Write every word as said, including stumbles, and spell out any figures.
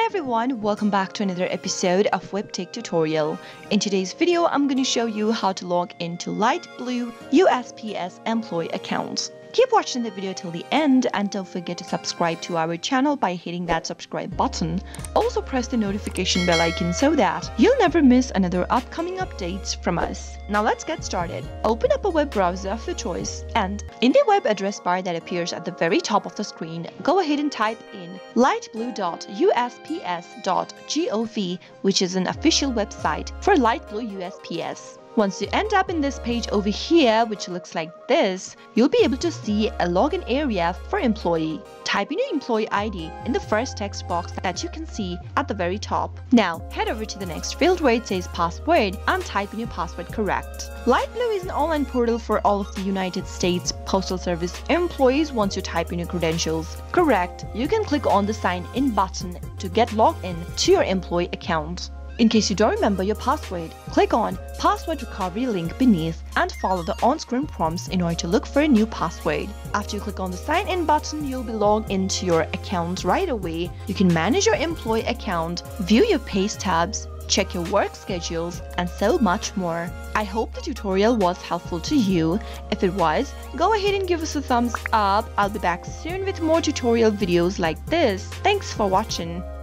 everyone, welcome back to another episode of Webtech Tutorial. In today's video, I'm going to show you how to log into Liteblue U S P S employee accounts. Keep watching the video till the end and don't forget to subscribe to our channel by hitting that subscribe button. Also press the notification bell icon so that you'll never miss another upcoming updates from us. Now let's get started. Open up a web browser of your choice and in the web address bar that appears at the very top of the screen, go ahead and type in liteblue dot U S P S dot gov, which is an official website for Liteblue U S P S. Once you end up in this page over here, which looks like this, you'll be able to see a login area for employee. Type in your employee I D in the first text box that you can see at the very top. Now, head over to the next field where it says password and type in your password correct. Liteblue is an online portal for all of the United States Postal Service employees. Once you type in your credentials correct, you can click on the sign in button to get logged in to your employee account. In case you don't remember your password, click on Password Recovery link beneath and follow the on-screen prompts in order to look for a new password. After you click on the sign in button, you'll be logged into your account right away. You can manage your employee account, view your pay stubs, check your work schedules, and so much more. I hope the tutorial was helpful to you. If it was, go ahead and give us a thumbs up. I'll be back soon with more tutorial videos like this. Thanks for watching.